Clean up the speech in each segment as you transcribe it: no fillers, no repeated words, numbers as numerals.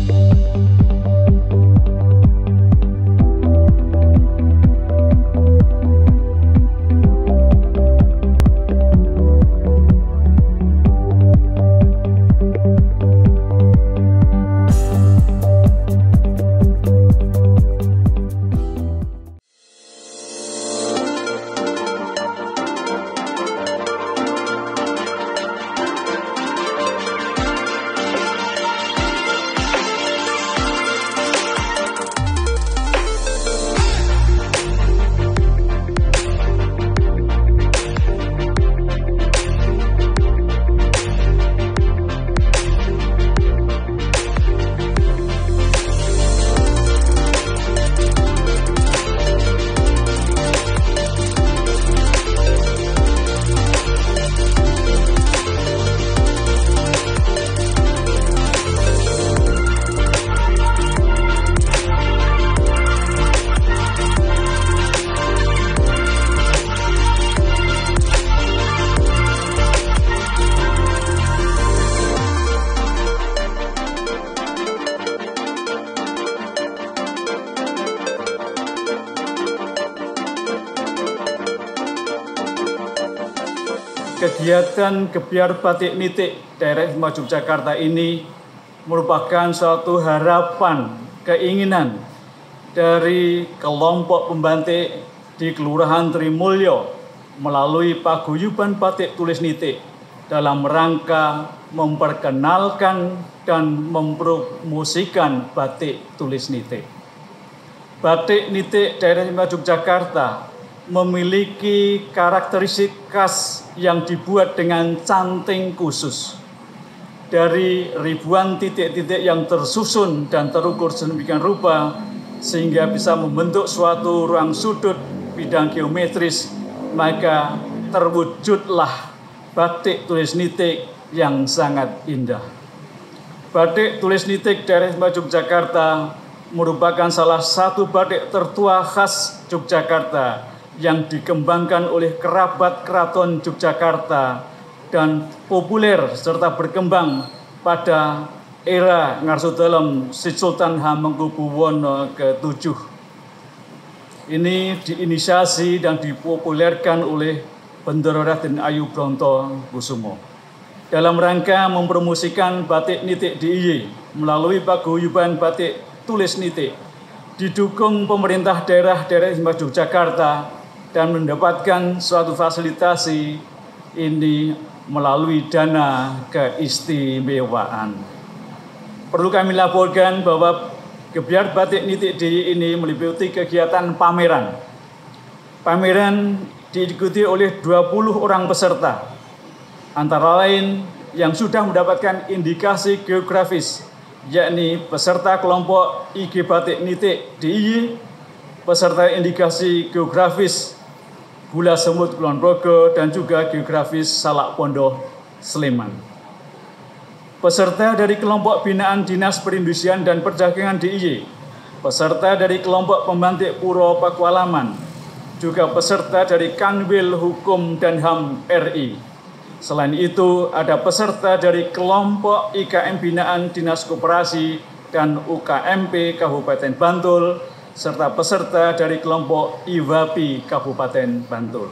Kegiatan Gebyar Batik Nitik daerah Istimewa Yogyakarta ini merupakan suatu harapan, keinginan dari kelompok pembatik di Kelurahan Trimulyo melalui paguyuban batik tulis nitik dalam rangka memperkenalkan dan mempromosikan batik tulis nitik. Batik nitik daerah Istimewa Yogyakarta memiliki karakteristik khas yang dibuat dengan canting khusus. Dari ribuan titik-titik yang tersusun dan terukur sedemikian rupa sehingga bisa membentuk suatu ruang sudut bidang geometris, maka terwujudlah batik tulis nitik yang sangat indah. Batik tulis nitik daerah Istimewa Yogyakarta merupakan salah satu batik tertua khas Yogyakarta yang dikembangkan oleh kerabat Keraton Yogyakarta dan populer serta berkembang pada era Ngarso Dalem Sri Sultan Hamengkubuwono ke-7. Ini diinisiasi dan dipopulerkan oleh Bendoro Raden Ayu Bronto Kusumo dalam rangka mempromosikan batik nitik DIY melalui paguyuban batik tulis nitik didukung pemerintah daerah Istimewa Yogyakarta dan mendapatkan suatu fasilitasi ini melalui dana keistimewaan. Perlu kami laporkan bahwa Gebyar Batik Nitik DIY ini meliputi kegiatan pameran. Pameran diikuti oleh 20 orang peserta, antara lain yang sudah mendapatkan indikasi geografis, yakni peserta kelompok IG Batik Nitik DIY, peserta indikasi geografis Gula Semut Kulon Progo, dan juga geografis Salak Pondok Sleman. Peserta dari kelompok binaan Dinas Perindustrian dan Perdagangan DIY, peserta dari kelompok pembatik Puro Pakualaman, juga peserta dari Kanwil Hukum dan HAM RI. Selain itu, ada peserta dari kelompok IKM binaan Dinas Koperasi dan UKMP Kabupaten Bantul, serta peserta dari kelompok IWAPI Kabupaten Bantul.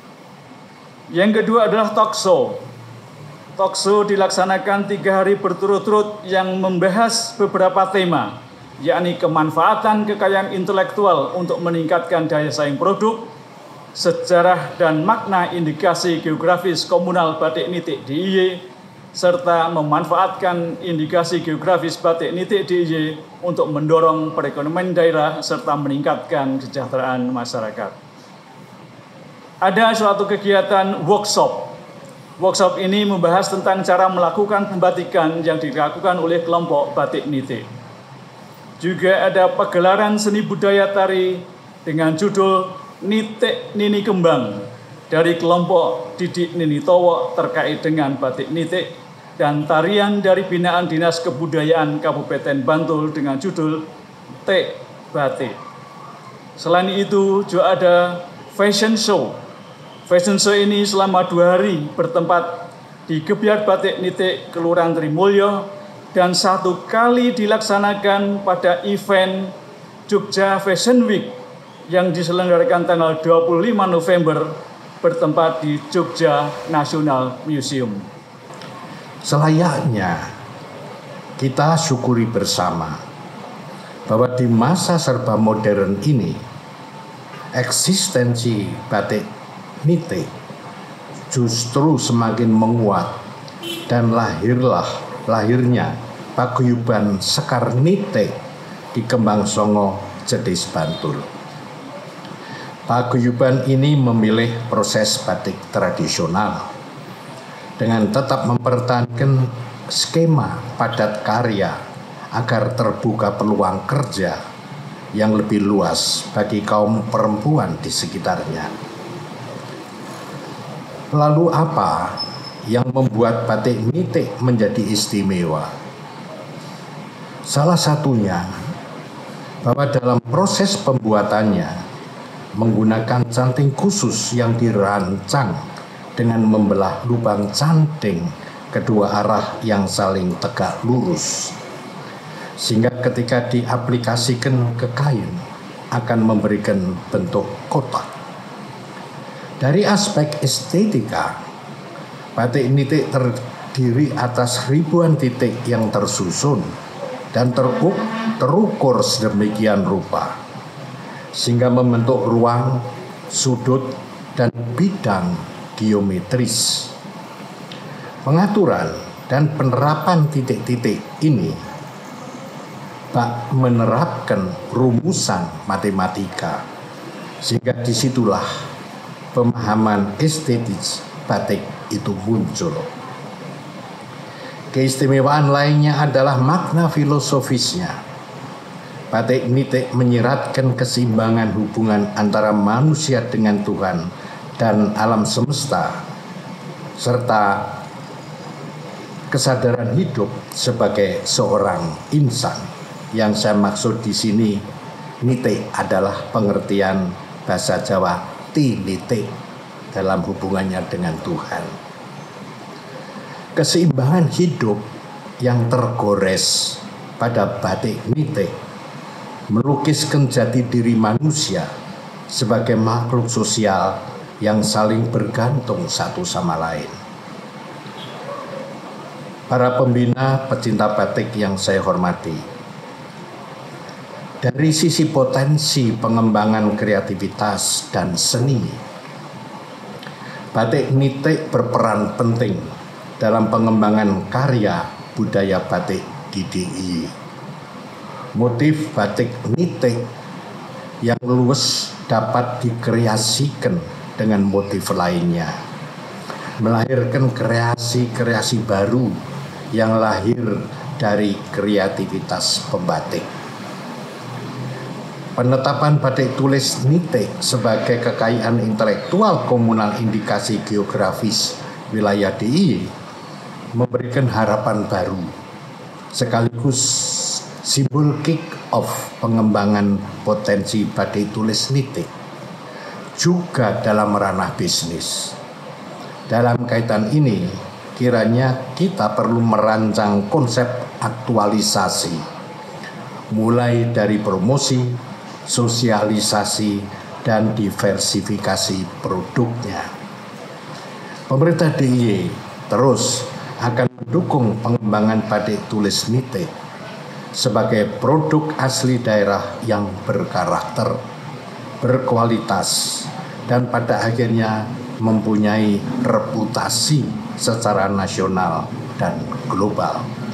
Yang kedua adalah talkshow. Talkshow dilaksanakan 3 hari berturut-turut yang membahas beberapa tema, yakni kemanfaatan kekayaan intelektual untuk meningkatkan daya saing produk, sejarah dan makna indikasi geografis komunal batik nitik DIY, serta memanfaatkan indikasi geografis batik nitik DIY untuk mendorong perekonomian daerah serta meningkatkan kesejahteraan masyarakat. Ada suatu kegiatan workshop. Workshop ini membahas tentang cara melakukan pembatikan yang dilakukan oleh kelompok batik nitik. Juga ada pagelaran seni budaya tari dengan judul Nitik Nini Kembang dari kelompok Didik Nini Towo terkait dengan batik nitik, dan tarian dari binaan Dinas Kebudayaan Kabupaten Bantul dengan judul Tek Batik. Selain itu juga ada fashion show. Fashion show ini selama 2 hari bertempat di Gebyar Batik Nitik Kelurahan Trimulyo dan 1 kali dilaksanakan pada event Jogja Fashion Week yang diselenggarakan tanggal 25 November bertempat di Jogja National Museum. Selayaknya kita syukuri bersama bahwa di masa serba modern ini eksistensi batik nitik justru semakin menguat dan lahirnya paguyuban Sekar Nitik di Kembang Songo, Jetis, Bantul. Paguyuban ini memilih proses batik tradisional dengan tetap mempertahankan skema padat karya agar terbuka peluang kerja yang lebih luas bagi kaum perempuan di sekitarnya. Lalu apa yang membuat batik nitik menjadi istimewa? Salah satunya bahwa dalam proses pembuatannya menggunakan canting khusus yang dirancang dengan membelah lubang canting kedua arah yang saling tegak lurus, sehingga ketika diaplikasikan ke kain akan memberikan bentuk kotak. Dari aspek estetika, batik nitik terdiri atas ribuan titik yang tersusun dan terukur sedemikian rupa sehingga membentuk ruang, sudut, dan bidang geometris. Pengaturan dan penerapan titik-titik ini menerapkan rumusan matematika, sehingga disitulah pemahaman estetis batik itu muncul. Keistimewaan lainnya adalah makna filosofisnya. Batik nitik menyiratkan keseimbangan hubungan antara manusia dengan Tuhan dan alam semesta, serta kesadaran hidup sebagai seorang insan. Yang saya maksud di sini, nitik adalah pengertian bahasa Jawa tinitik dalam hubungannya dengan Tuhan. Keseimbangan hidup yang tergores pada batik nitik melukiskan jati diri manusia sebagai makhluk sosial yang saling bergantung satu sama lain. Para pembina pecinta batik yang saya hormati, dari sisi potensi pengembangan kreativitas dan seni, batik nitik berperan penting dalam pengembangan karya budaya batik di DIY. Motif batik nitik yang luwes dapat dikreasikan dengan motif lainnya, melahirkan kreasi-kreasi baru yang lahir dari kreativitas pembatik. Penetapan batik tulis nitik sebagai kekayaan intelektual komunal indikasi geografis wilayah DIY memberikan harapan baru sekaligus simbol kick-off pengembangan potensi batik tulis nitik juga dalam ranah bisnis. Dalam kaitan ini, kiranya kita perlu merancang konsep aktualisasi, mulai dari promosi, sosialisasi, dan diversifikasi produknya. Pemerintah DIY terus akan mendukung pengembangan batik tulis nitik sebagai produk asli daerah yang berkarakter, berkualitas, dan pada akhirnya mempunyai reputasi secara nasional dan global.